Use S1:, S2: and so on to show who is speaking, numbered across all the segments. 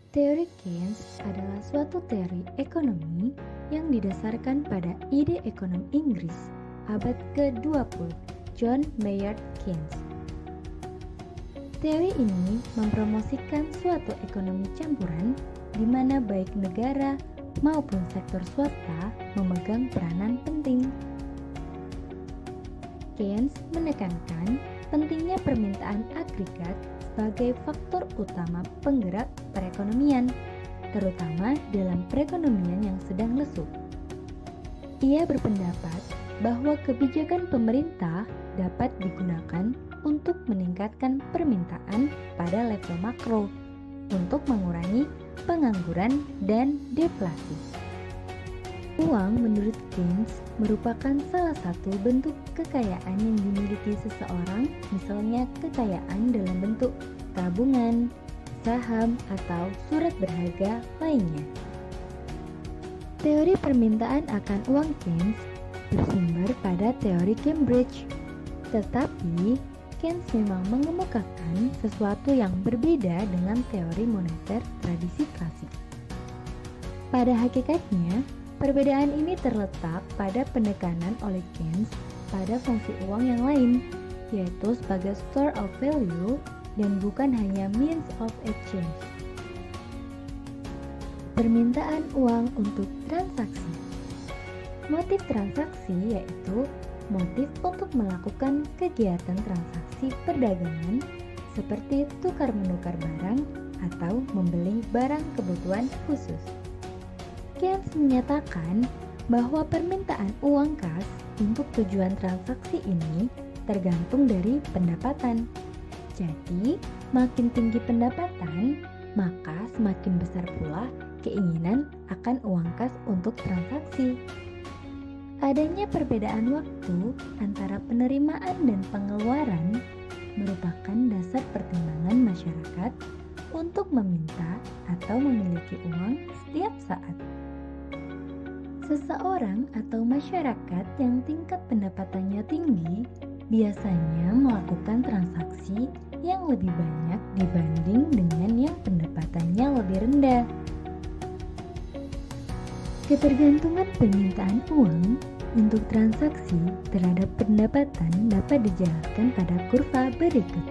S1: Teori Keynes adalah suatu teori ekonomi yang didasarkan pada ide ekonom Inggris abad ke-20, John Maynard Keynes. Teori ini mempromosikan suatu ekonomi campuran di mana baik negara maupun sektor swasta memegang peranan penting. Keynes menekankan pentingnya permintaan agregat sebagai faktor utama penggerak perekonomian, terutama dalam perekonomian yang sedang lesu. Ia berpendapat bahwa kebijakan pemerintah dapat digunakan untuk meningkatkan permintaan pada level makro untuk mengurangi pengangguran dan deflasi. Uang menurut Keynes merupakan salah satu bentuk kekayaan yang dimiliki seseorang, misalnya kekayaan dalam bentuk tabungan, saham, atau surat berharga lainnya. Teori permintaan akan uang Keynes bersumber pada teori Cambridge, tetapi Keynes memang mengemukakan sesuatu yang berbeda dengan teori moneter tradisi klasik. Pada hakikatnya, perbedaan ini terletak pada penekanan oleh Keynes pada fungsi uang yang lain, yaitu sebagai store of value dan bukan hanya means of exchange. Permintaan uang untuk transaksi. Motif transaksi yaitu motif untuk melakukan kegiatan transaksi perdagangan seperti tukar-menukar barang atau membeli barang kebutuhan khusus. Keynes menyatakan bahwa permintaan uang kas untuk tujuan transaksi ini tergantung dari pendapatan. Jadi, makin tinggi pendapatan, maka semakin besar pula keinginan akan uang kas untuk transaksi. Adanya perbedaan waktu antara penerimaan dan pengeluaran merupakan dasar pertimbangan masyarakat untuk meminta atau memiliki uang setiap saat. Seseorang atau masyarakat yang tingkat pendapatannya tinggi biasanya melakukan transaksi yang lebih banyak dibanding dengan yang pendapatannya lebih rendah. Ketergantungan permintaan uang untuk transaksi terhadap pendapatan dapat dijelaskan pada kurva berikut.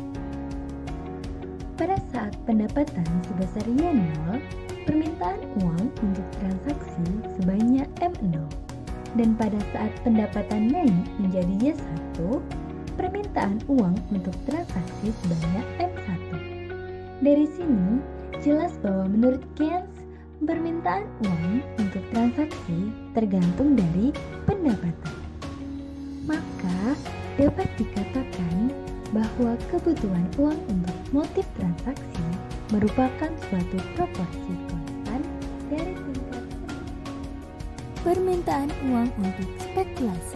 S1: Pada saat pendapatan sebesar Y0, permintaan uang untuk transaksi sebanyak M0, dan pada saat pendapatan naik menjadi Y1, permintaan uang untuk transaksi sebanyak M1. Dari sini, jelas bahwa menurut Keynes, permintaan uang untuk transaksi tergantung dari pendapatan. Maka, dapat dikatakan bahwa kebutuhan uang untuk motif transaksi merupakan suatu proporsi konstan dari tingkat permintaan uang untuk spekulasi.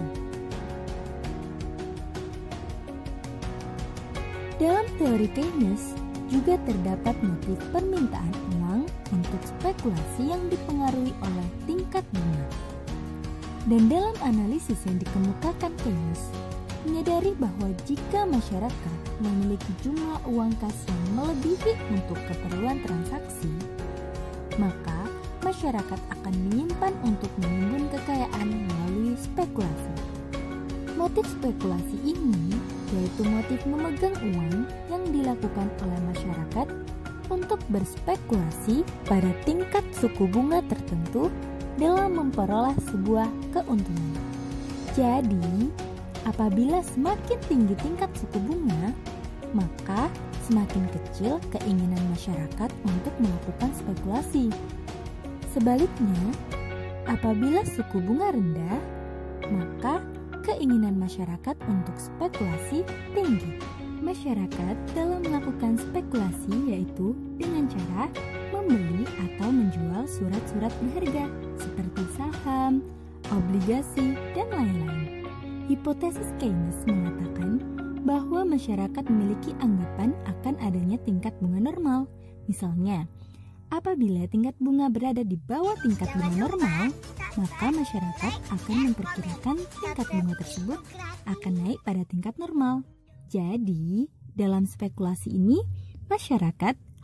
S1: Dalam teori Keynes juga terdapat motif permintaan uang untuk spekulasi yang dipengaruhi oleh tingkat bunga. Dan dalam analisis yang dikemukakan Keynes, menyadari bahwa jika masyarakat memiliki jumlah uang kas yang melebihi untuk keperluan transaksi, maka masyarakat akan menyimpan untuk menimbun kekayaan melalui spekulasi. Motif spekulasi ini yaitu motif memegang uang yang dilakukan oleh masyarakat untuk berspekulasi pada tingkat suku bunga tertentu dalam memperoleh sebuah keuntungan. Jadi, apabila semakin tinggi tingkat suku bunga, maka semakin kecil keinginan masyarakat untuk melakukan spekulasi. Sebaliknya, apabila suku bunga rendah, maka keinginan masyarakat untuk spekulasi tinggi. Masyarakat dalam melakukan spekulasi yaitu dengan cara membeli atau menjual surat-surat berharga seperti saham, obligasi, dan lain-lain. Hipotesis Keynes mengatakan bahwa masyarakat memiliki anggapan akan adanya tingkat bunga normal. Misalnya, apabila tingkat bunga berada di bawah tingkat bunga normal, maka masyarakat akan memperkirakan tingkat bunga tersebut akan naik pada tingkat normal. Jadi, dalam spekulasi ini, masyarakat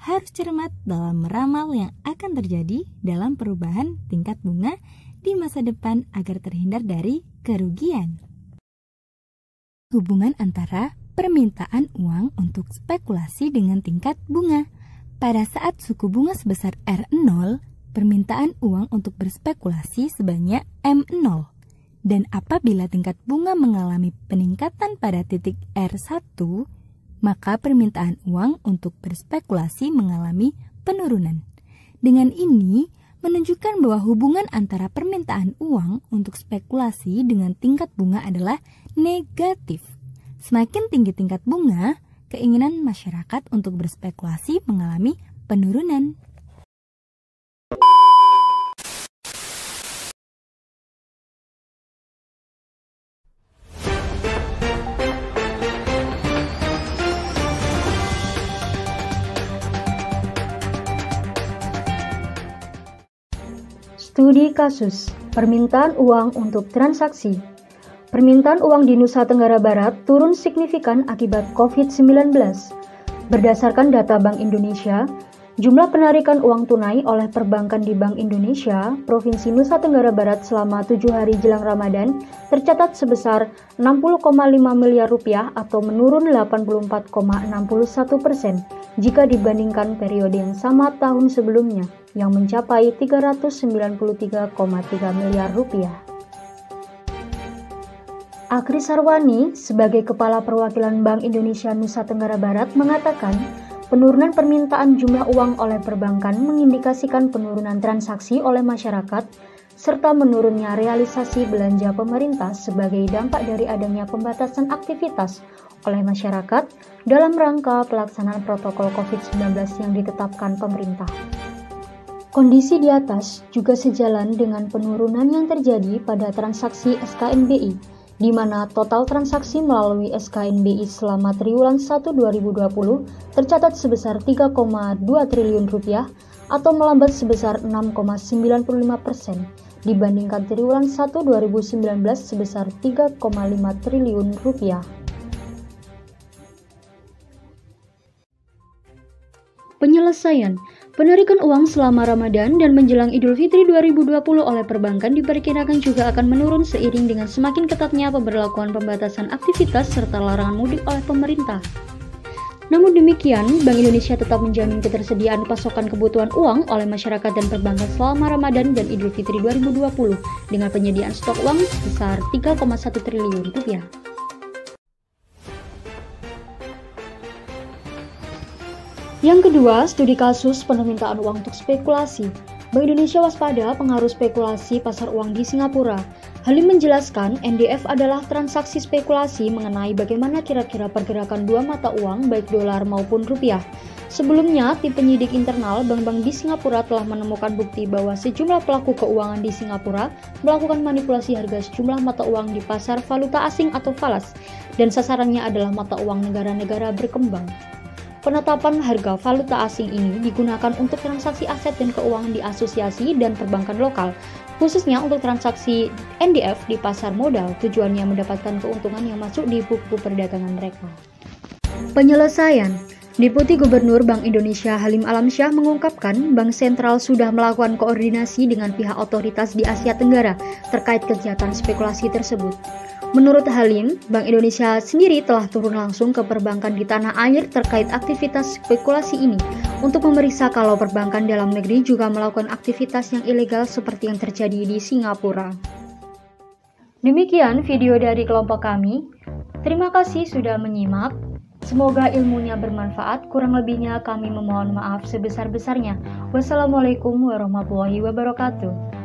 S1: harus cermat dalam meramal yang akan terjadi dalam perubahan tingkat bunga di masa depan agar terhindar dari kerugian. Hubungan antara permintaan uang untuk spekulasi dengan tingkat bunga. Pada saat suku bunga sebesar R0, permintaan uang untuk berspekulasi sebanyak M0. Dan apabila tingkat bunga mengalami peningkatan pada titik R1, maka permintaan uang untuk berspekulasi mengalami penurunan. Dengan ini, menunjukkan bahwa hubungan antara permintaan uang untuk spekulasi dengan tingkat bunga adalah negatif. Semakin tinggi tingkat bunga, keinginan masyarakat untuk berspekulasi mengalami penurunan.
S2: Studi kasus permintaan uang untuk transaksi. Permintaan uang di Nusa Tenggara Barat turun signifikan akibat COVID-19. Berdasarkan data Bank Indonesia, jumlah penarikan uang tunai oleh perbankan di Bank Indonesia, Provinsi Nusa Tenggara Barat selama 7 hari jelang Ramadan tercatat sebesar 60,5 miliar rupiah atau menurun 84,61% jika dibandingkan periode yang sama tahun sebelumnya yang mencapai 393,3 miliar rupiah. Akri Sarwani sebagai Kepala Perwakilan Bank Indonesia Nusa Tenggara Barat mengatakan penurunan permintaan jumlah uang oleh perbankan mengindikasikan penurunan transaksi oleh masyarakat serta menurunnya realisasi belanja pemerintah sebagai dampak dari adanya pembatasan aktivitas oleh masyarakat dalam rangka pelaksanaan protokol COVID-19 yang ditetapkan pemerintah. Kondisi di atas juga sejalan dengan penurunan yang terjadi pada transaksi SKNBI, di mana total transaksi melalui SKNBI selama triwulan 1 2020 tercatat sebesar 3,2 triliun rupiah atau melambat sebesar 6,95% dibandingkan triwulan 1 2019 sebesar 3,5 triliun rupiah. Penyelesaian penarikan uang selama Ramadan dan menjelang Idul Fitri 2020 oleh perbankan diperkirakan juga akan menurun seiring dengan semakin ketatnya pemberlakuan pembatasan aktivitas serta larangan mudik oleh pemerintah. Namun demikian, Bank Indonesia tetap menjamin ketersediaan pasokan kebutuhan uang oleh masyarakat dan perbankan selama Ramadan dan Idul Fitri 2020 dengan penyediaan stok uang sebesar 3,1 triliun rupiah. Yang kedua, studi kasus permintaan uang untuk spekulasi. Bank Indonesia waspada pengaruh spekulasi pasar uang di Singapura. Halim menjelaskan, NDF adalah transaksi spekulasi mengenai bagaimana kira-kira pergerakan dua mata uang baik dolar maupun rupiah. Sebelumnya, tim penyidik internal bank-bank di Singapura telah menemukan bukti bahwa sejumlah pelaku keuangan di Singapura melakukan manipulasi harga sejumlah mata uang di pasar valuta asing atau falas, dan sasarannya adalah mata uang negara-negara berkembang. Penetapan harga valuta asing ini digunakan untuk transaksi aset dan keuangan di asosiasi dan perbankan lokal, khususnya untuk transaksi NDF di pasar modal, tujuannya mendapatkan keuntungan yang masuk di buku perdagangan mereka. Penyelesaian. Deputi Gubernur Bank Indonesia Halim Alamsyah mengungkapkan Bank Sentral sudah melakukan koordinasi dengan pihak otoritas di Asia Tenggara terkait kegiatan spekulasi tersebut. Menurut Halim, Bank Indonesia sendiri telah turun langsung ke perbankan di tanah air terkait aktivitas spekulasi ini untuk memeriksa kalau perbankan dalam negeri juga melakukan aktivitas yang ilegal seperti yang terjadi di Singapura. Demikian video dari kelompok kami. Terima kasih sudah menyimak. Semoga ilmunya bermanfaat. Kurang lebihnya kami memohon maaf sebesar-besarnya. Wassalamualaikum warahmatullahi wabarakatuh.